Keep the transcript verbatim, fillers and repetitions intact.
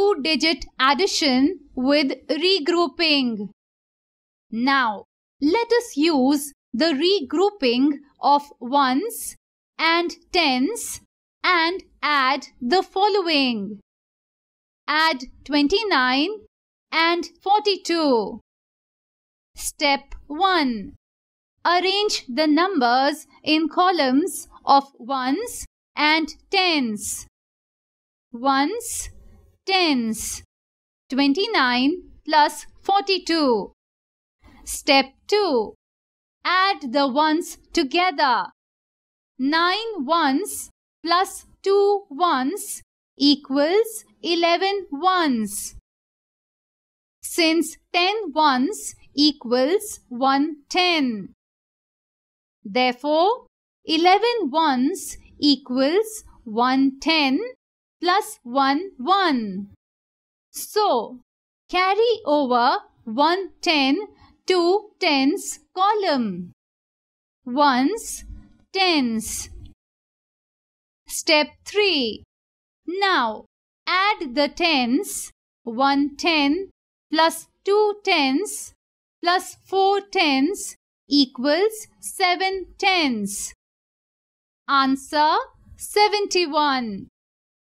two-digit addition with regrouping. Now, let us use the regrouping of ones and tens and add the following. Add twenty-nine and forty-two. Step one. Arrange the numbers in columns of ones and tens. Ones, tens. twenty-nine plus forty-two. Step two. Add the ones together. nine ones plus two ones equals eleven ones. Since ten ones equals one ten. Therefore, eleven ones equals one ten plus one one. So, carry over one ten to tens column. Ones, tens. Step three. Now, add the tens. one ten plus two tens plus four tens equals seven tens. Answer seventy-one.